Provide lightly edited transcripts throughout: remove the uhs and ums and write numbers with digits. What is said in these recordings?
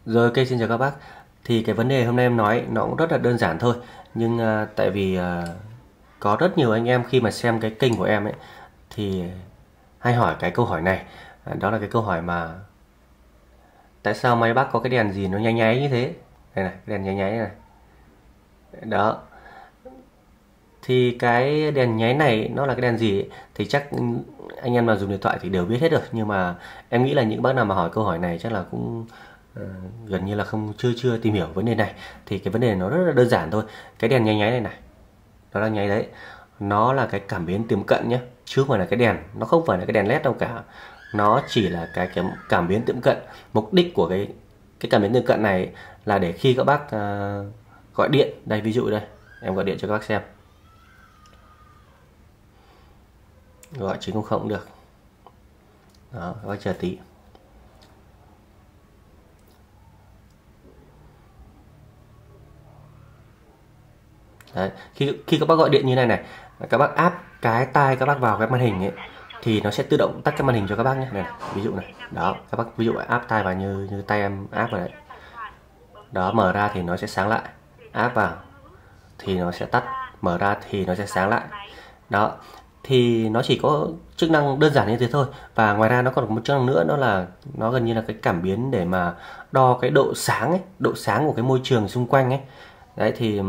Rồi, ok, xin chào các bác. Thì cái vấn đề hôm nay em nói nó cũng rất là đơn giản thôi. Nhưng tại vì có rất nhiều anh em khi mà xem cái kênh của em ấy thì hay hỏi cái câu hỏi này. Đó là cái câu hỏi mà tại sao máy bác có cái đèn gì nó nháy nháy như thế? Đây này, cái đèn nháy nháy này. Đó. Thì cái đèn nháy này nó là cái đèn gì ấy? Thì chắc anh em nào dùng điện thoại thì đều biết hết rồi. Nhưng mà em nghĩ là những bác nào mà hỏi câu hỏi này chắc là cũng gần như là không chưa tìm hiểu vấn đề này. Thì cái vấn đề nó rất là đơn giản thôi. Cái đèn nháy nháy này này, nó đang nháy đấy, nó là cái cảm biến tiệm cận nhé, chứ không phải là cái đèn, nó không phải là cái đèn led đâu cả. Nó chỉ là cái cảm biến tiệm cận. Mục đích của cái cảm biến tiệm cận này là để khi các bác gọi điện, đây ví dụ đây, em gọi điện cho các bác xem, gọi 900 cũng được. Đó, các bác chờ tí. Đấy, khi các bác gọi điện như này này, các bác áp cái tai các bác vào cái màn hình ấy thì nó sẽ tự động tắt cái màn hình cho các bác nhé. Này, ví dụ này, đó, các bác ví dụ áp tai vào như tay em áp vào đấy. Đó, mở ra thì nó sẽ sáng lại, áp vào thì nó sẽ tắt, mở ra thì nó sẽ sáng lại. Đó, thì nó chỉ có chức năng đơn giản như thế thôi. Và ngoài ra nó còn có một chức năng nữa, đó là nó gần như là cái cảm biến để mà đo cái độ sáng ấy, độ sáng của cái môi trường xung quanh ấy. Đấy thì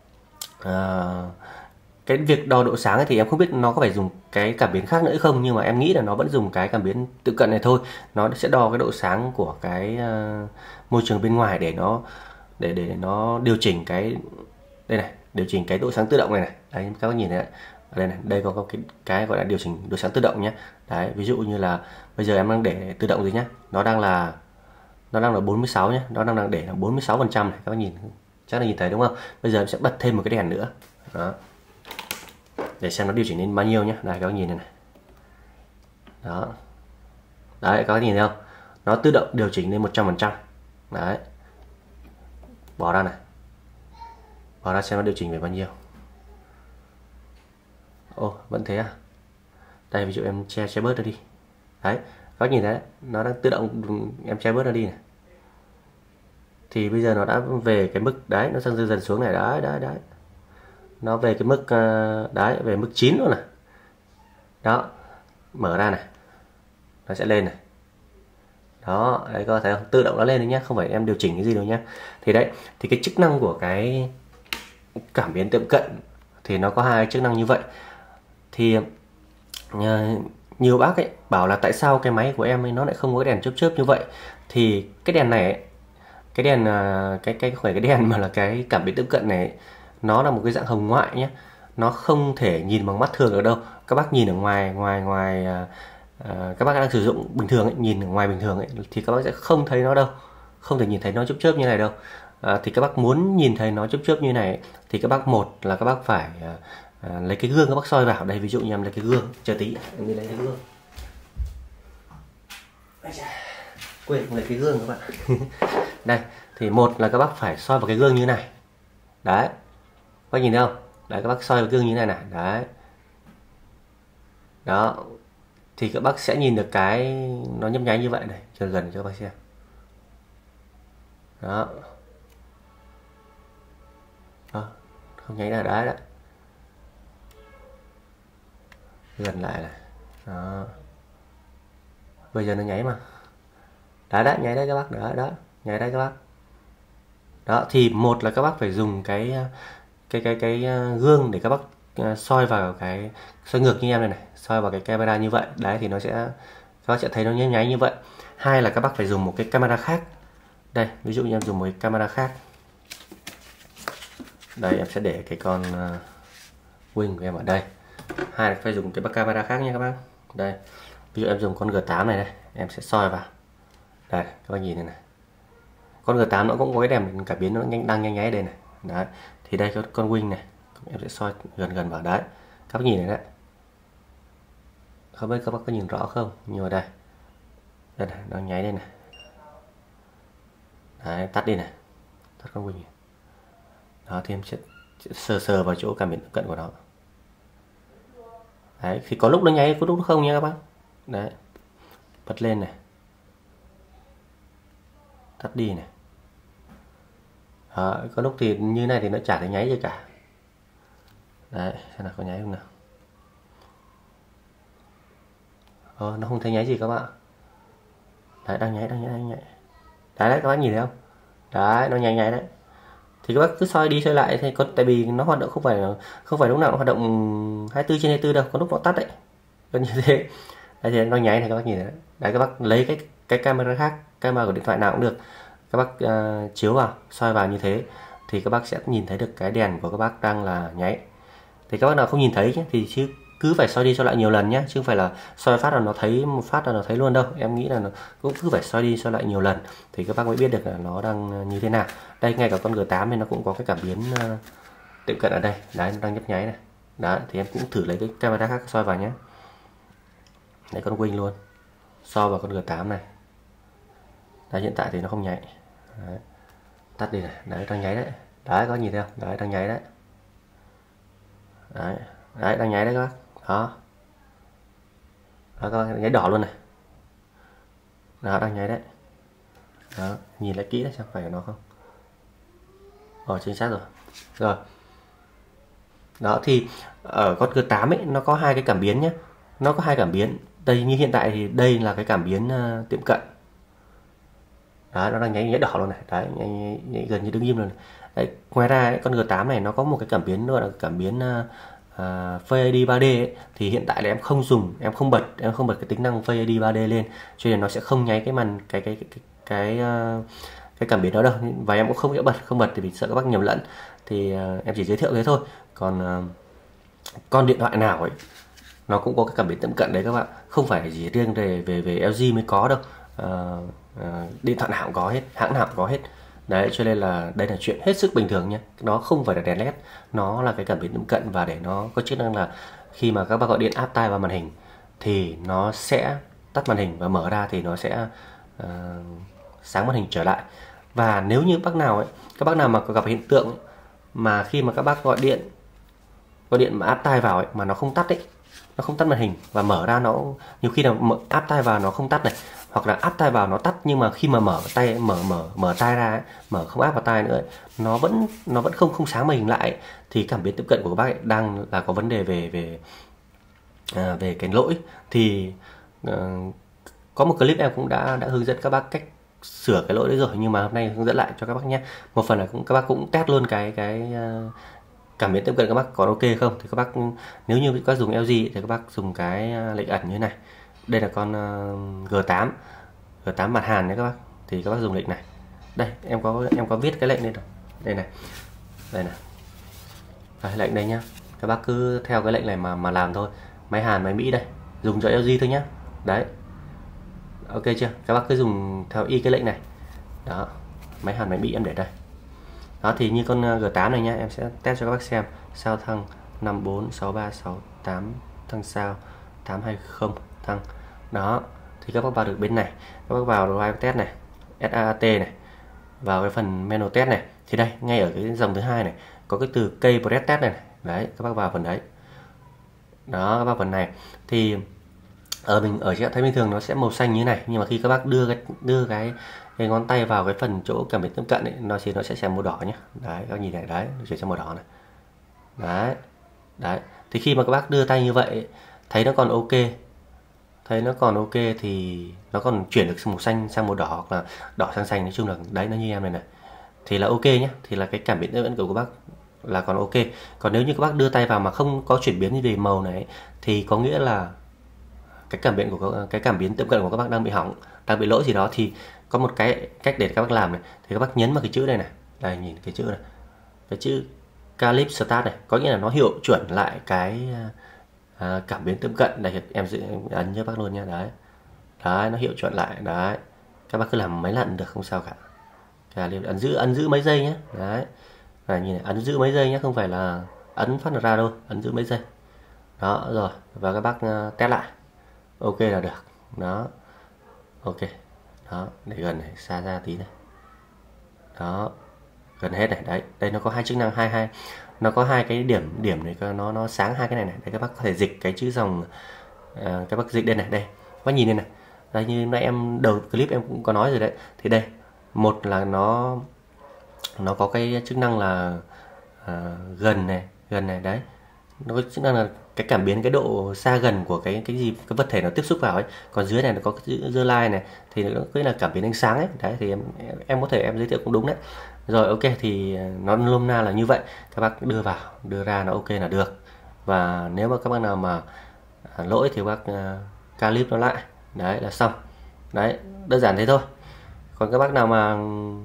cái việc đo độ sáng ấy thì em không biết nó có phải dùng cái cảm biến khác nữa không, nhưng mà em nghĩ là nó vẫn dùng cái cảm biến tự cận này thôi. Nó sẽ đo cái độ sáng của cái môi trường bên ngoài để nó điều chỉnh cái, đây này, điều chỉnh cái độ sáng tự động này này. Đấy, các bác nhìn thấy đấy. Ở đây này, đây có cái gọi là điều chỉnh độ sáng tự động nhé. Đấy, ví dụ như là bây giờ em đang để tự động rồi nhé, nó đang là 46 nhé, nó đang để là 46% này, các bác nhìn chắc là nhìn thấy đúng không? Bây giờ em sẽ bật thêm một cái đèn nữa. Đó, để xem nó điều chỉnh lên bao nhiêu nhé. Đây, các bác nhìn này, này. Đó, đấy, các bác nhìn thấy không, nó tự động điều chỉnh lên 100%. Đấy, bỏ ra này, bỏ ra xem nó điều chỉnh về bao nhiêu. Ồ, vẫn thế à? Đây, ví dụ em che bớt nó đi. Đấy, các bác nhìn thấy nó đang tự động, em che bớt nó đi này, thì bây giờ nó đã về cái mức đấy, nó đang dần dần xuống này. Đấy, nó về cái mức đấy, về mức 9 luôn này. Đó, mở ra này, nó sẽ lên này. Đó, đấy, có thấy không, tự động nó lên đấy nhé, không phải em điều chỉnh cái gì đâu nhé. Thì đấy, thì cái chức năng của cái cảm biến tiệm cận thì nó có hai chức năng như vậy. Thì nhiều bác ấy bảo là tại sao cái máy của em ấy nó lại không có cái đèn chớp chớp như vậy. Thì cái đèn này ấy, cái đèn cái không phải cái đèn mà là cái cảm biến tiếp cận này ấy, nó là một cái dạng hồng ngoại nhé, nó không thể nhìn bằng mắt thường được đâu. Các bác nhìn ở ngoài các bác đang sử dụng bình thường ấy, nhìn ở ngoài bình thường ấy thì các bác sẽ không thấy nó đâu, không thể nhìn thấy nó chớp chớp như này đâu. Thì các bác muốn nhìn thấy nó chớp chớp như này ấy, thì các bác, một là các bác phải lấy cái gương các bác soi vào đây. Ví dụ như em lấy cái gương, chờ tí em đi lấy cái gương, quên không lấy cái gương các bạn. Đây, thì một là các bác phải soi vào cái gương như này. Đấy, các bác nhìn thấy không? Đấy, các bác soi vào gương như này này. Đấy, đó, thì các bác sẽ nhìn được cái nó nhấp nháy như vậy này. Chờ gần cho các bác xem. Đó, không nháy là đấy. Gần lại này. Đó, bây giờ nó nháy mà. Đấy, nháy đấy các bác. Đó, nháy đấy các bác. Đó, thì một là các bác phải dùng cái gương để các bác soi vào cái, soi ngược như em này này, soi vào cái camera như vậy. Đấy thì nó sẽ, các bác sẽ thấy nó nháy nháy như vậy. Hai là các bác phải dùng một cái camera khác. Đây, ví dụ như em dùng một cái camera khác. Đây, em sẽ để cái con Wing của em ở đây. Hai là phải dùng cái camera khác nha các bác. Đây, ví dụ em dùng con G8 này đây, em sẽ soi vào. Đây, các bác nhìn này này. Con G8 nó cũng có cái đèn cảm biến, nó đang nháy nháy đây này. Đấy, thì đây con Wing này, em sẽ soi gần vào. Đấy, các bác nhìn này đấy, không biết các bác có nhìn rõ không, nhưng mà đây này, nó nháy đây này. Đấy, tắt đi này, tắt con Wing này. Đó, thì em sẽ sờ vào chỗ cảm biến cận của nó. Đấy, thì có lúc nó nháy, có lúc nó không nha các bác. Đấy, bật lên này, tắt đi này. Đó, có lúc thì như này thì nó chả thấy nháy gì cả. Đấy, xem nào có nháy không nào. Nó không thấy nháy gì các bạn. Đấy, đang nháy. Đấy, các bác nhìn thấy không? Đấy, nó nháy đấy. Thì các bác cứ soi đi soi lại thì tại vì nó hoạt động không phải lúc nào nó hoạt động 24/24 đâu, có lúc nó tắt đấy. Có như thế. Đấy thì nó nháy này các bác nhìn thấy đấy. Đấy, các bác lấy cái camera khác, camera của điện thoại nào cũng được. Các bác chiếu vào, soi vào như thế thì các bác sẽ nhìn thấy được cái đèn của các bác đang là nháy. Thì các bác nào không nhìn thấy nhé, thì chứ cứ phải soi đi soi lại nhiều lần nhé, chứ không phải là soi phát là nó thấy một phát là nó thấy luôn đâu. Em nghĩ là nó cũng cứ phải soi đi soi lại nhiều lần thì các bác mới biết được là nó đang như thế nào. Đây, ngay cả con G8 thì nó cũng có cái cảm biến tiệm cận ở đây. Đấy, nó đang nhấp nháy này. Đấy, thì em cũng thử lấy cái camera khác soi vào nhé. Đấy, con Wing luôn, soi vào con G8 này. Đấy, hiện tại thì nó không nháy. Đấy, tắt đi này. Đấy, đang nháy đấy. Đấy, có nhìn thấy không? Đấy, đang nháy đấy. Đấy, đang nháy đấy các bác. Đó, các bác nháy đỏ luôn này. Đó, đang nháy đấy. Đó, nhìn lại kỹ đấy xem phải của nó không. Chính xác rồi. Rồi. Đó, thì ở con G8 ấy nó có hai cái cảm biến nhé. Nó có hai cảm biến. Đây, như hiện tại thì đây là cái cảm biến tiệm cận. Đấy, nó đang nháy đỏ luôn này. Đấy, nháy gần như đứng im luôn này. Đấy, ngoài ra ấy, con G8 này nó có một cái cảm biến gọi là cảm biến Face ID 3D ấy, thì hiện tại là em không dùng, em không bật cái tính năng Face ID 3D lên, cho nên nó sẽ không nháy cái màn cái cảm biến đó đâu, và em cũng không bật thì vì sợ các bác nhầm lẫn, thì em chỉ giới thiệu thế thôi. Còn con điện thoại nào ấy nó cũng có cái cảm biến tiệm cận đấy các bạn, không phải chỉ riêng về LG mới có đâu. Điện thoại nào cũng có hết, hãng nào cũng có hết. Đấy, cho nên là đây là chuyện hết sức bình thường nhé. Nó không phải là đèn led, nó là cái cảm biến tiệm cận, và để nó có chức năng là khi mà các bác gọi điện áp tai vào màn hình thì nó sẽ tắt màn hình, và mở ra thì nó sẽ sáng màn hình trở lại. Và nếu như các bác nào mà có gặp hiện tượng ấy, mà khi mà các bác gọi điện mà áp tai vào ấy, mà nó không tắt ấy, nó không tắt màn hình và mở ra, nó nhiều khi là áp tai vào nó không tắt này, hoặc là áp tai vào nó tắt, nhưng mà khi mà mở tai ra ấy, mở không áp vào tai nữa ấy, nó vẫn không sáng màn hình lại ấy, thì cảm biến tiếp cận của các bác ấy đang là có vấn đề về cái lỗi. Thì có một clip em cũng đã hướng dẫn các bác cách sửa cái lỗi đấy rồi, nhưng mà hôm nay hướng dẫn lại cho các bác nhé. Một phần là các bác cũng test luôn cái cảm biến tiếp cận các bác còn ok không. Thì các bác, nếu như các bác dùng LG thì các bác dùng cái lệnh ẩn như thế này. Đây là con G8 mặt Hàn nhé các bác. Thì các bác dùng lệnh này. Đây, em có viết cái lệnh lên rồi. Đây này. Đây, lệnh đây nhá. Các bác cứ theo cái lệnh này mà làm thôi. Máy Hàn, máy Mỹ đây. Dùng cho LG thôi nhá. Đấy. Ok chưa? Các bác cứ dùng theo y cái lệnh này. Đó. Máy Hàn, máy Mỹ em để đây. Đó, thì như con G8 này nhá, em sẽ test cho các bác xem. Sao thăng 546368 thăng sao 820 thăng. Đó, thì các bác vào được bên này, các bác vào drive test này, SAT này, vào cái phần menu test này, thì đây ngay ở cái dòng thứ hai này có cái từ cây press test này. Đấy, các bác vào phần đấy. Đó, các bác phần này thì mình ở trạng thái bình thường nó sẽ màu xanh như thế này, nhưng mà khi các bác đưa cái ngón tay vào cái phần chỗ cảm biến tiếp cận ấy, nó sẽ sang màu đỏ nhé. Đấy, các nhìn này, đấy, nó chuyển sang màu đỏ này. Đấy, thì khi mà các bác đưa tay như vậy thấy nó còn ok, thì nó còn chuyển được màu xanh sang màu đỏ, hoặc là đỏ sang xanh, nói chung là đấy, nó như em này thì là ok nhé. Thì là cái cảm biến tiếp cận của các bác là còn ok. Còn nếu như các bác đưa tay vào mà không có chuyển biến về màu này thì có nghĩa là cái cảm biến tiếp cận của các bác đang bị hỏng, đang bị lỗi gì đó. Thì có một cái cách để các bác làm này, thì các bác nhấn vào cái chữ đây này. Đây, nhìn cái chữ này, cái chữ Calip Start này, có nghĩa là nó hiệu chuẩn lại cái cảm biến tiếp cận. Đây, em ấn cho bác luôn nha. Đấy, nó hiệu chuẩn lại. Đấy, các bác cứ làm mấy lần được, không sao cả. Calip ấn giữ mấy giây nhé. Đấy, này, nhìn này, ấn giữ mấy giây nhé, không phải là ấn phát ra đâu, ấn giữ mấy giây. Đó, rồi, và các bác test lại. Ok là được. Đó, ok. Đó, để gần này, xa ra tí này. Đó, gần hết này. Đấy, đây nó có hai chức năng, nó có hai cái điểm này, nó sáng hai cái này này. Đấy, các bác có thể dịch cái chữ dòng, các bác dịch đây này. Đây, các bác nhìn đây này. Đây, như nãy em đầu clip em cũng có nói rồi đấy. Thì đây, một là nó nó có cái chức năng là gần này đấy, nó có chức năng là cái cảm biến cái độ xa gần của cái cái vật thể nó tiếp xúc vào ấy. Còn dưới này nó có cái dơ line này thì nó cái là cảm biến ánh sáng ấy. Đấy thì em có thể em giới thiệu cũng đúng đấy. Rồi ok, thì nó nôm na là như vậy, các bác đưa vào đưa ra nó ok là được. Và nếu mà các bác nào mà lỗi thì bác ca clip nó lại, đấy là xong. Đấy, đơn giản thế thôi. Còn các bác nào mà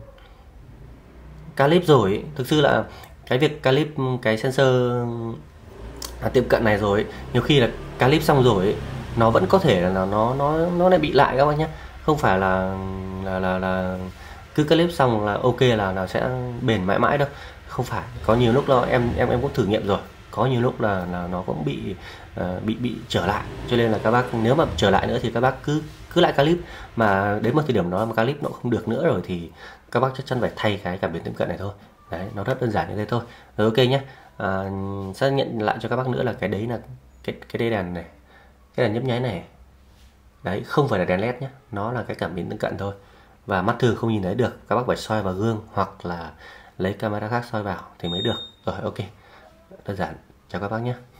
ca clip rồi thực sự là cái việc ca clip cái sensor tiệm cận này rồi nhiều khi là ca clip xong rồi nó vẫn có thể là nó lại bị lại các bác nhé. Không phải là cứ ca clip xong là ok là sẽ bền mãi mãi đâu. Không phải, có nhiều lúc nó em cũng thử nghiệm rồi, có nhiều lúc là nó cũng bị trở lại. Cho nên là các bác nếu mà trở lại nữa thì các bác cứ lại ca clip, mà đến một thời điểm đó mà ca clip nó không được nữa rồi thì các bác chắc chắn phải thay cái cảm biến tiệm cận này thôi. Đấy, nó rất đơn giản như thế thôi. Rồi ok nhé. Xác nhận lại cho các bác nữa là cái đấy là cái dây đèn này, cái đèn nhấp nháy này, đấy không phải là đèn led nhé, nó là cái cảm biến tiệm cận thôi. Và mắt thường không nhìn thấy được, các bác phải soi vào gương hoặc là lấy camera khác soi vào thì mới được. Rồi ok, đơn giản. Chào các bác nhé.